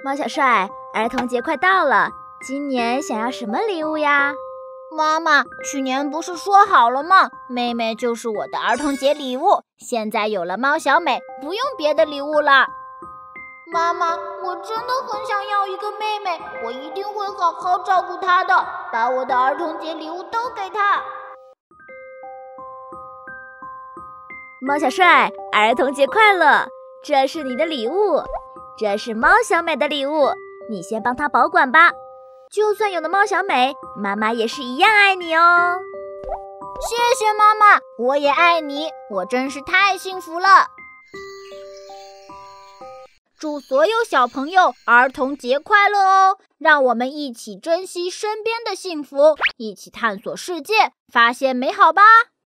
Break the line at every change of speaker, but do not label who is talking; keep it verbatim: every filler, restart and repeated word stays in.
猫小帅，儿童节快到了，今年想要什么礼物呀？
妈妈，去年不是说好了吗？妹妹就是我的儿童节礼物，现在有了猫小美，不用别的礼物了。妈妈，我真的很想要一个妹妹，我一定会好好照顾她的，把我的儿童节礼物都给她。
猫小帅，儿童节快乐！这是你的礼物，这是猫小美的礼物，你先帮她保管吧。就算有了猫小美，妈妈也是一样爱你哦。
谢谢妈妈，我也爱你，我真是太幸福了。祝所有小朋友儿童节快乐哦！让我们一起珍惜身边的幸福，一起探索世界，发现美好吧。